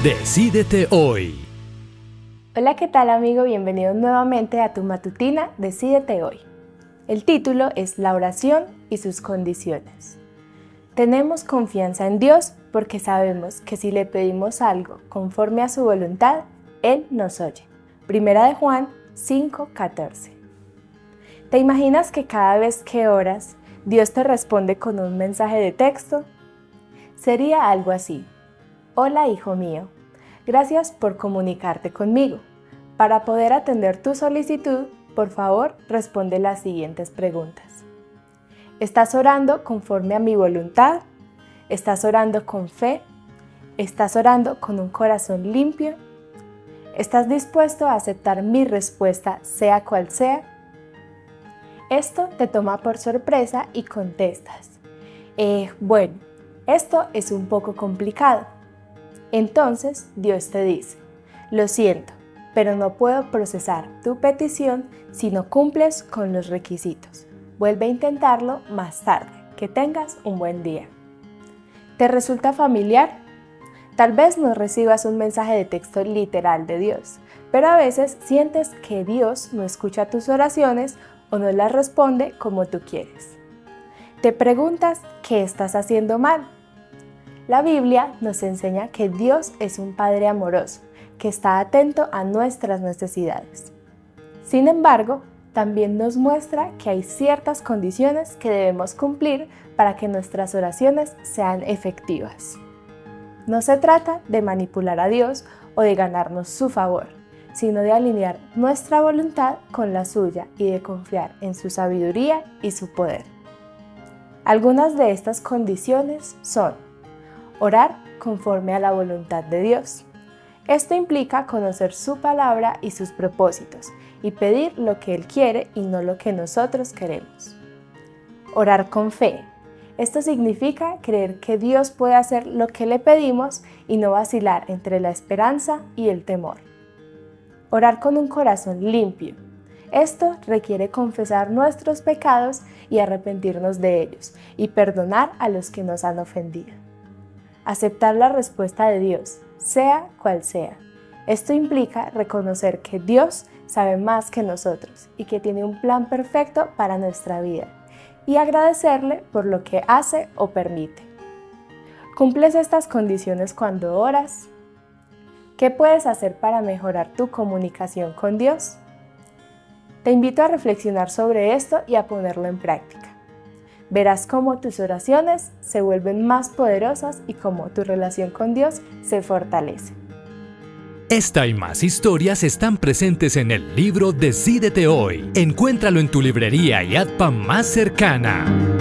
Decídete hoy. Hola, ¿qué tal amigo? Bienvenido nuevamente a tu matutina Decídete hoy. El título es La oración y sus condiciones. Tenemos confianza en Dios porque sabemos que si le pedimos algo conforme a su voluntad, Él nos oye. Primera de Juan 5:14. ¿Te imaginas que cada vez que oras, Dios te responde con un mensaje de texto? Sería algo así. Hola, hijo mío. Gracias por comunicarte conmigo. Para poder atender tu solicitud, por favor, responde las siguientes preguntas. ¿Estás orando conforme a mi voluntad? ¿Estás orando con fe? ¿Estás orando con un corazón limpio? ¿Estás dispuesto a aceptar mi respuesta, sea cual sea? Esto te toma por sorpresa y contestas. Bueno, esto es un poco complicado. Entonces Dios te dice, lo siento, pero no puedo procesar tu petición si no cumples con los requisitos. Vuelve a intentarlo más tarde. Que tengas un buen día. ¿Te resulta familiar? Tal vez no recibas un mensaje de texto literal de Dios, pero a veces sientes que Dios no escucha tus oraciones o no las responde como tú quieres. Te preguntas qué estás haciendo mal. La Biblia nos enseña que Dios es un Padre amoroso, que está atento a nuestras necesidades. Sin embargo, también nos muestra que hay ciertas condiciones que debemos cumplir para que nuestras oraciones sean efectivas. No se trata de manipular a Dios o de ganarnos su favor, sino de alinear nuestra voluntad con la suya y de confiar en su sabiduría y su poder. Algunas de estas condiciones son: orar conforme a la voluntad de Dios. Esto implica conocer su palabra y sus propósitos y pedir lo que Él quiere y no lo que nosotros queremos. Orar con fe. Esto significa creer que Dios puede hacer lo que le pedimos y no vacilar entre la esperanza y el temor. Orar con un corazón limpio. Esto requiere confesar nuestros pecados y arrepentirnos de ellos y perdonar a los que nos han ofendido. Aceptar la respuesta de Dios, sea cual sea. Esto implica reconocer que Dios sabe más que nosotros y que tiene un plan perfecto para nuestra vida y agradecerle por lo que hace o permite. ¿Cumples estas condiciones cuando oras? ¿Qué puedes hacer para mejorar tu comunicación con Dios? Te invito a reflexionar sobre esto y a ponerlo en práctica. Verás cómo tus oraciones se vuelven más poderosas y cómo tu relación con Dios se fortalece. Esta y más historias están presentes en el libro Decídete hoy. Encuéntralo en tu librería y app más cercana.